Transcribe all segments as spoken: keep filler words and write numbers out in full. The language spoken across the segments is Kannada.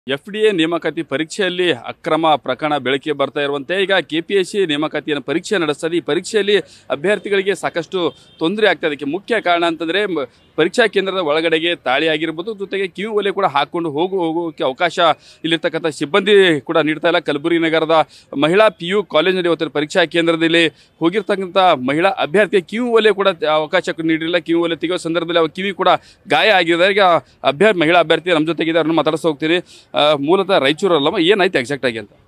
ಎಫ್ ಡಿ ಎ ನೇಮಕಾತಿ ಪರೀಕ್ಷೆಯಲ್ಲಿ ಅಕ್ರಮ ಪ್ರಕರಣ ಬೆಳಕಿಗೆ ಬರ್ತಾ ಇರುವಂತೆ ಈಗ ಕೆ ಪಿ ಎಸ್ ಸಿ ನೇಮಕಾತಿಯನ್ನು ಪರೀಕ್ಷೆ ನಡೆಸ್ತದೆ. ಈ ಪರೀಕ್ಷೆಯಲ್ಲಿ ಅಭ್ಯರ್ಥಿಗಳಿಗೆ ಸಾಕಷ್ಟು ತೊಂದರೆ ಆಗ್ತದೆ. ಅದಕ್ಕೆ ಮುಖ್ಯ ಕಾರಣ ಅಂತಂದರೆ ಪರೀಕ್ಷಾ ಕೇಂದ್ರದ ಒಳಗಡೆಗೆ ತಾಳಿ ಆಗಿರ್ಬೋದು, ಜೊತೆಗೆ ಕಿವಿ ಒಲೆ ಕೂಡ ಹಾಕ್ಕೊಂಡು ಹೋಗು ಹೋಗೋಕ್ಕೆ ಅವಕಾಶ ಇಲ್ಲಿರ್ತಕ್ಕಂಥ ಸಿಬ್ಬಂದಿ ಕೂಡ ನೀಡ್ತಾ ಇಲ್ಲ. ಕಲಬುರಗಿ ನಗರದ ಮಹಿಳಾ ಪಿ ಯು ಕಾಲೇಜಿನಲ್ಲಿ ಇವತ್ತಿನ ಪರೀಕ್ಷಾ ಕೇಂದ್ರದಲ್ಲಿ ಹೋಗಿರ್ತಕ್ಕಂಥ ಮಹಿಳಾ ಅಭ್ಯರ್ಥಿಗೆ ಕಿವಿ ಒಲೆ ಕೂಡ ಅವಕಾಶ ನೀಡಿಲ್ಲ. ಕಿವಿ ಒಲೆ ತೆಗೆಯೋ ಸಂದರ್ಭದಲ್ಲಿ ಅವ್ರ ಕಿವಿ ಕೂಡ ಗಾಯ ಆಗಿದೆ. ಈಗ ಅಭ್ಯರ್ಥಿ ಮಹಿಳಾ ಅಭ್ಯರ್ಥಿ ನಮ್ಮ ಜೊತೆಗಿದೆ, ಅವ್ರನ್ನ ಮಾತಾಡಿಸ್ತಾ ಹೋಗ್ತೀನಿ. ಮೂಲತಃ ರಾಯಚೂರಲ್ಲಮ್ಮ, ಏನಾಯ್ತು ಎಕ್ಸಾಕ್ಟ್ ಆಗಿ ಅಂತ?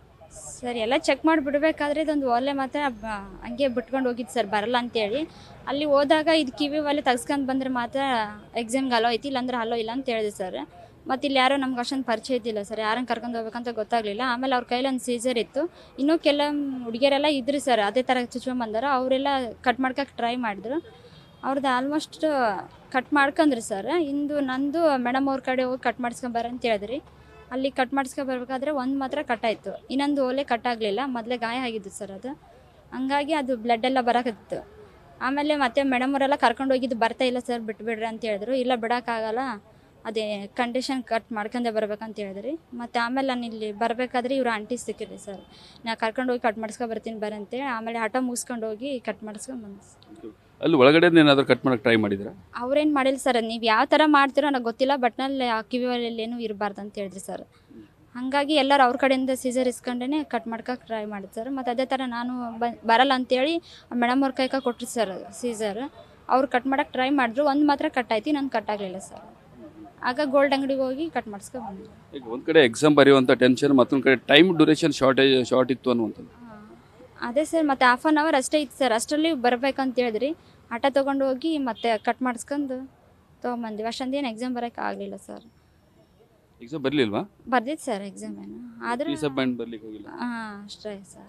ಸರ್ ಎಲ್ಲ ಚೆಕ್ ಮಾಡಿ ಬಿಡಬೇಕಾದ್ರೆ ಇದೊಂದು ಒಲೆ ಮಾತ್ರ ಹಂಗೆ ಬಿಟ್ಕೊಂಡು ಹೋಗಿದ್ದು ಸರ್, ಬರಲ್ಲ ಅಂತೇಳಿ. ಅಲ್ಲಿ ಹೋದಾಗ ಇದು ಕಿವಿ ಒಲೆ ತೆಗ್ಸ್ಕೊಂಡು ಬಂದರೆ ಮಾತ್ರ ಎಕ್ಸಾಮ್ಗೆ ಹಲೋ ಐತಿ, ಇಲ್ಲಾಂದ್ರೆ ಹಲೋ ಇಲ್ಲ ಅಂತ ಹೇಳಿದೆ ಸರ್. ಮತ್ತು ಇಲ್ಲಿ ಯಾರೋ ನಮ್ಗೆ ಅಷ್ಟೊಂದು ಪರಿಚಯ ಇದ್ದಿಲ್ಲ ಸರ್, ಯಾರನ್ನು ಕರ್ಕೊಂಡು ಹೋಗ್ಬೇಕಂತ ಗೊತ್ತಾಗಲಿಲ್ಲ. ಆಮೇಲೆ ಅವ್ರ ಕೈಲಿ ಒಂದು ಸೀಸರ್ ಇತ್ತು. ಇನ್ನೂ ಕೆಲ ಹುಡುಗಿಯರೆಲ್ಲ ಇದ್ರು ಸರ್, ಅದೇ ಥರ ಚುಚ್ಕೊಂಬಂದಾರ. ಅವರೆಲ್ಲ ಕಟ್ ಮಾಡ್ಕೋಕ್ಕೆ ಟ್ರೈ ಮಾಡಿದ್ರು. ಅವ್ರದ್ದು ಆಲ್ಮೋಸ್ಟ್ ಕಟ್ ಮಾಡ್ಕೊಂಡ್ರಿ ಸರ್. ಇಂದು ನಂದು ಮೇಡಮ್ ಅವ್ರ ಕಡೆ ಹೋಗಿ ಕಟ್ ಮಾಡಿಸ್ಕೊಂಬಾರ ಅಂತ ಹೇಳಿದ್ರಿ. ಅಲ್ಲಿ ಕಟ್ ಮಾಡಿಸ್ಕೊ ಬರ್ಬೇಕಾದ್ರೆ ಒಂದು ಮಾತ್ರ ಕಟ್ಟಾಯಿತು, ಇನ್ನೊಂದು ಓಲೆ ಕಟ್ಟಾಗಲಿಲ್ಲ. ಮೊದಲೇ ಗಾಯ ಆಗಿದ್ದು ಸರ್ ಅದು, ಹಂಗಾಗಿ ಅದು ಬ್ಲಡ್ ಎಲ್ಲ ಬರೋಕತ್ತಿತ್ತು. ಆಮೇಲೆ ಮತ್ತೆ ಮೇಡಮ್ ಅವರೆಲ್ಲ ಕರ್ಕೊಂಡು ಹೋಗಿದ್ದು ಬರ್ತಾ ಇಲ್ಲ ಸರ್, ಬಿಟ್ಬಿಡ್ರಿ ಅಂತ ಹೇಳಿದ್ರು. ಇಲ್ಲ ಬಿಡೋಕ್ಕಾಗಲ್ಲ, ಅದೇ ಕಂಡೀಷನ್ ಕಟ್ ಮಾಡ್ಕೊಂಡೆ ಬರ್ಬೇಕಂತ ಹೇಳಿದ್ರಿ. ಮತ್ತು ಆಮೇಲೆ ನಾನು ಇಲ್ಲಿ ಬರಬೇಕಾದ್ರೆ ಇವರು ಆಂಟಿ ಸಿಕ್ಕಿರಿ ಸರ್, ನಾ ಕರ್ಕೊಂಡು ಹೋಗಿ ಕಟ್ ಮಾಡಿಸ್ಕೊ ಬರ್ತೀನಿ ಬರ ಅಂತೇಳಿ. ಆಮೇಲೆ ಆಟೋ ಮುಗಿಸ್ಕೊಂಡು ಹೋಗಿ ಕಟ್ ಮಾಡಿಸ್ಕೊಂಡು ಬಂದು. ಅಲ್ಲಿ ಒಳಗಡೆ ಏನಾದರೂ ಕಟ್ ಮಾಡೋಕ್ಕೆ ಟ್ರೈ ಮಾಡಿದ್ರೆ? ಅವ್ರೇನು ಮಾಡಿಲ್ಲ ಸರ್, ನೀವು ಯಾವ ಥರ ಮಾಡ್ತೀರೋ ನನಗೆ ಗೊತ್ತಿಲ್ಲ, ಬಟ್ನಲ್ಲಿ ಆ ಕಿವಿಯಲ್ಲಿ ಏನೂ ಇರಬಾರ್ದು ಅಂತ ಹೇಳಿದ್ರಿ ಸರ್. ಹಾಗಾಗಿ ಎಲ್ಲರೂ ಅವ್ರ ಕಡೆಯಿಂದ ಸೀಸರ್ ಇಸ್ಕೊಂಡೇ ಕಟ್ ಮಾಡ್ಕೋಕೆ ಟ್ರೈ ಮಾಡಿದ್ರು ಸರ್. ಮತ್ತು ಅದೇ ಥರ ನಾನು ಬ ಬರಲ್ಲ ಅಂತೇಳಿ ಮೇಡಮ್ ಅವ್ರ ಕೈಗೆ ಕೊಟ್ಟರು ಸರ್ ಸೀಸರ್. ಅವ್ರು ಕಟ್ ಮಾಡೋಕ್ಕೆ ಟ್ರೈ ಮಾಡಿದ್ರು, ಒಂದು ಮಾತ್ರ ಕಟ್ ಆಯ್ತು, ನಾನು ಕಟ್ ಆಗಲಿಲ್ಲ ಸರ್. ಆಗ ಗೋಲ್ಡ್ ಅಂಗಡಿಗೆ ಹೋಗಿ ಕಟ್ ಮಾಡಿಸ್ಕೊಂಡು ಬಂದರು. ಈಗ ಒಂದು ಕಡೆ ಎಕ್ಸಾಮ್ ಬರೆಯುವಂಥ ಟೆನ್ಷನ್, ಮತ್ತೊಂದು ಕಡೆ ಟೈಮ್ ಡ್ಯೂರೇಷನ್ ಶಾರ್ಟೇಜ್ ಶಾರ್ಟ್ ಇತ್ತು ಅನ್ನುವಂಥದ್ದು. ಅದೇ ಸರ್, ಮತ್ತು ಹಾಫ್ ಆನ್ ಅವರ್ ಅಷ್ಟೇ ಇತ್ತು ಸರ್, ಅಷ್ಟರಲ್ಲಿ ಬರ್ಬೇಕಂತ ಹೇಳಿದ್ರಿ. ಆಟ ತೊಗೊಂಡು ಹೋಗಿ ಮತ್ತೆ ಕಟ್ ಮಾಡಿಸ್ಕೊಂಡು ತೊಗೊಂಬಂದಿವಿ. ಅಷ್ಟೊಂದು ಏನು ಎಕ್ಸಾಮ್ ಬರೋಕ್ಕೆ ಆಗಲಿಲ್ಲ ಸರ್. ಎಕ್ಸಾಮ್ ಬರಲಿಲ್ವಾ? ಬರ್ದಿತ್ತು ಸರ್ ಎಕ್ಸಾಮ್, ಏನು ಆದರೂ ಬರ್ಲಿಕ್ಕೆ ಹೋಗಿಲ್ಲ. ಹಾಂ ಅಷ್ಟೇ ಸರ್.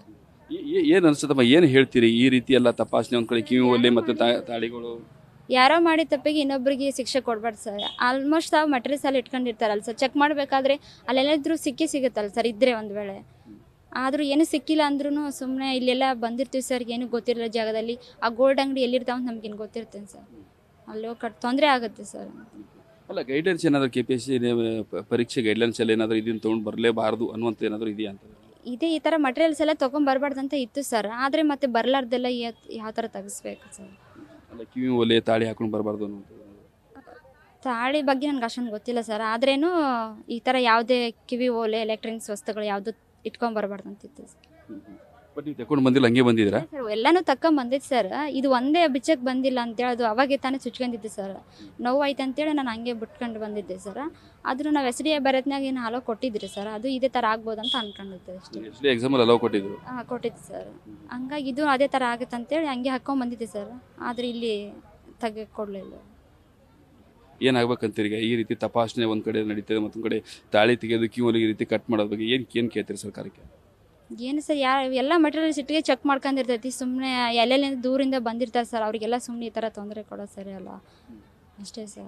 ಏನು ಅನ್ಸುತ್ತಮ್ಮ, ಏನು ಹೇಳ್ತೀರಿ ಈ ರೀತಿ ಎಲ್ಲ ತಪಾಸಣೆ? ಒಂದು ಕಡೆ ಕಿವಿ ಒಲೆ ಮತ್ತು ತಾಳಿಗಳು ಯಾರೋ ಮಾಡಿ ತಪ್ಪಿಗೆ ಇನ್ನೊಬ್ರಿಗೆ ಶಿಕ್ಷೆ ಕೊಡ್ಬಾರ್ದು ಸರ್. ಆಲ್ಮೋಸ್ಟ್ ತಾವು ಮೆಟೀರಿಯಲ್ಸ್ ಎಲ್ಲ ಇಟ್ಕೊಂಡಿರ್ತಾರಲ್ಲ ಸರ್, ಚೆಕ್ ಮಾಡಬೇಕಾದ್ರೆ ಅಲ್ಲೆಲ್ಲಿದ್ರೂ ಸಿಕ್ಕಿ ಸಿಗುತ್ತಲ್ಲ ಸರ್, ಇದ್ದರೆ ಒಂದು ವೇಳೆ. ಆದರೂ ಏನು ಸಿಕ್ಕಿಲ್ಲ ಅಂದ್ರೂ ಸುಮ್ಮನೆ ಇಲ್ಲೆಲ್ಲ ಬಂದಿರ್ತೀವಿ ಸರ್, ಏನು ಗೊತ್ತಿರಲ್ಲ ಜಾಗದಲ್ಲಿ. ಆ ಗೋಲ್ಡ್ ಅಂಗಡಿ ಎಲ್ಲಿರ್ತಾವ ಅಂತ ನಮ್ಗೇನು ಗೊತ್ತಿರ್ತೇನೆ ಸರ್, ಅಲ್ಲಿ ಹೋಗಿ ಕಟ್ ತೊಂದರೆ ಆಗುತ್ತೆ ಸರ್. ಅಲ್ಲ, ಗೈಡ್ಲೈನ್ಸ್ ಏನಾದರೂ ಕೆ ಪಿ ಎಸ್ ಸಿ ಪರೀಕ್ಷೆ ಗೈಡ್ಲೈನ್ಸ್ ಎಲ್ಲ ಏನಾದರೂ ಇದನ್ನು ತೊಗೊಂಡು ಬರಲೇಬಾರ್ದು ಅನ್ನುವಂಥ ಏನಾದರೂ ಇದೆಯಾ ಅಂತ? ಇದೇ ಈ ಥರ ಮಟೀರಿಯಲ್ಸ್ ಎಲ್ಲ ತೊಗೊಂಬರ್ಬಾರ್ದು ಅಂತ ಇತ್ತು ಸರ್, ಆದರೆ ಮತ್ತೆ ಬರಲಾರ್ದೆಲ್ಲ ಯಾವ ಥರ ತೆಗಿಸ್ಬೇಕು ಸರ್. ಅಲ್ಲ, ಕಿವಿ ಒಲೆ ತಾಳಿ ಹಾಕೊಂಡು ಬರಬಾರ್ದು ಅನ್ನುವಂಥದ್ದು. ತಾಳಿ ಬಗ್ಗೆ ನನಗೆ ಅಷ್ಟೊಂದು ಗೊತ್ತಿಲ್ಲ ಸರ್, ಆದ್ರೇನು ಈ ಥರ ಯಾವುದೇ ಕಿವಿ ಓಲೆ ಎಲೆಕ್ಟ್ರಾನಿಕ್ಸ್ ವಸ್ತುಗಳು ಯಾವುದು ಇಟ್ಕೊಂಡು ಬರಬಾರ್ದು ಅಂತಿತ್ತು ಸರ್. ಬಟ್ ನೀವು ತಗೊಂಡು ಬಂದಿಲ್ಲ, ಹಂಗೆ ಬಂದಿದ್ದೀರಾ ಸರ್? ಎಲ್ಲನೂ ತಗೊಂಡು ಬಂದಿತ್ತು ಸರ್, ಇದು ಒಂದೇ ಬಿಚ್ಚಕ್ಕೆ ಬಂದಿಲ್ಲ ಅಂತೇಳಿ ಅದು ಅವಾಗೆ ತಾನೇ ಚುಚ್ಕೊಂಡಿದ್ದೆ ಸರ್. ನೋವು ಆಯ್ತು ಅಂತೇಳಿ ನಾನು ಹಂಗೆ ಬಿಟ್ಕೊಂಡು ಬಂದಿದ್ದೆ ಸರ್. ಆದರೂ ನಾವು ಎಸ್ ಡಿ ಎ ಬರೋದ್ನಾಗ ಏನು ಹಲೋ ಕೊಟ್ಟಿದ್ರಿ ಸರ್, ಅದು ಇದೇ ಥರ ಆಗ್ಬೋದು ಅಂತ ಅನ್ಕೊಂಡಿದ್ದೆ ಅಷ್ಟೇ. ಎಸ್ ಡಿ ಎಕ್ಸಾಮಲ್ಲಿ ಹಲೋ ಕೊಟ್ಟಿದ್ರು? ಹಾಂ ಕೊಟ್ಟಿದ್ದು ಸರ್. ಹಂಗಾಗಿ ಇದು ಅದೇ ಥರ ಆಗುತ್ತೆ ಅಂತೇಳಿ ಹಂಗೆ ಹಾಕ್ಕೊಂಡು ಬಂದಿದ್ದೆ ಸರ್, ಆದರೆ ಇಲ್ಲಿ ತೆಗೆದು ಕೊಡಲಿಲ್ಲ. ಏನಾಗಬೇಕಂತೀರಿ ಈಗ? ಈ ರೀತಿ ತಪಾಸಣೆ ಒಂದು ಕಡೆ ನಡೀತದೆ, ಮತ್ತೊಂದು ಕಡೆ ತಾಳಿ ತೆಗೆಯೋದು ಕಿವಿ ಒಲೆ ಈ ರೀತಿ ಕಟ್ ಮಾಡೋದ್ರ ಬಗ್ಗೆ ಏನು ಏನು ಕೇಳ್ತೀರಿ ಸರ್ಕಾರಕ್ಕೆ? ಏನು ಸರ್, ಯಾರು ಎಲ್ಲ ಮೆಟೀರಿಯಲ್ಸ್ ಇಟ್ಟಿಗೆ ಚೆಕ್ ಮಾಡ್ಕೊಂಡಿರ್ತೈತಿ. ಸುಮ್ಮನೆ ಎಲ್ಲೆಲ್ಲಿ ದೂರಿಂದ ಬಂದಿರ್ತಾರೆ ಸರ್, ಅವರಿಗೆಲ್ಲ ಸುಮ್ಮನೆ ಈ ಥರ ತೊಂದರೆ ಕೊಡೋ ಸರಿ ಅಲ್ಲ, ಅಷ್ಟೇ ಸರ್.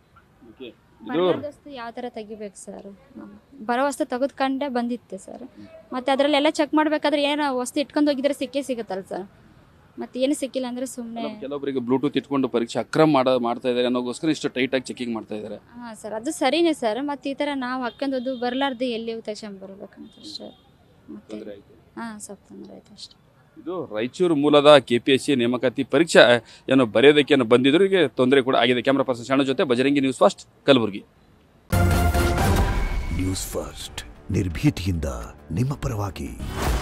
ಬರೋದಷ್ಟು ಯಾವ ಥರ ತೆಗಿಬೇಕು ಸರ್, ಬರೋ ವಸ್ತು ತೆಗೆದುಕೊಂಡೇ ಬಂದಿತ್ತೆ ಸರ್. ಮತ್ತು ಅದರಲ್ಲೆಲ್ಲ ಚೆಕ್ ಮಾಡಬೇಕಾದ್ರೆ ಏನು ವಸ್ತು ಇಟ್ಕೊಂಡು ಹೋಗಿದ್ರೆ ಸಿಕ್ಕೇ ಸಿಗುತ್ತಲ್ಲ ಸರ್, ಮತ್ತೆ ಏನು ಸಿಕ್ಕಿಲ್ಲ ಅಂದರೆ ಸುಮ್ಮನೆ. ಕೆಲವೊಬ್ಬರಿಗೆ ಬ್ಲೂಟೂತ್ ಇಟ್ಕೊಂಡು ಪರೀಕ್ಷೆ ಅಕ್ರಮ ಮಾಡೋ ಮಾಡ್ತಾ ಇದ್ದಾರೆ ಅನ್ನೋಗೋಸ್ಕರ ಇಷ್ಟು ಟೈಟಾಗಿ ಚೆಕಿಂಗ್ ಮಾಡ್ತಾ ಇದ್ದಾರೆ. ಹಾಂ ಸರ್, ಅದು ಸರಿನೇ ಸರ್. ಮತ್ತು ಈ ಥರ ನಾವು ಹಾಕ್ಕೊಂಡದ್ದು ಬರಲಾರ್ದು ಎಲ್ಲಿ ತಕ್ಷಣ ಬರಬೇಕಂತ ಅಷ್ಟೇ. ಮತ್ತೆ ಹಾಂ, ಸ್ವಲ್ಪ ತೊಂದರೆ ಆಯ್ತು ಅಷ್ಟೇ. ಇದು ರಾಯಚೂರು ಮೂಲದ ಕೆ ಪಿ ಎಸ್ ಸಿ ನೇಮಕಾತಿ ಪರೀಕ್ಷೆ ಏನೋ ಬರೆಯೋದಕ್ಕೆ ಏನೋ ಬಂದಿದ್ರು, ಈಗ ತೊಂದರೆ ಕೂಡ ಆಗಿದೆ. ಕ್ಯಾಮ್ರಾ ಪರ್ಸನ್ ಶಾಣ ಜೊತೆ Bajrangi, news first, Kalaburagi. News first, ನಿರ್ಭೀತಿಯಿಂದ ನಿಮ್ಮ ಪರವಾಗಿ.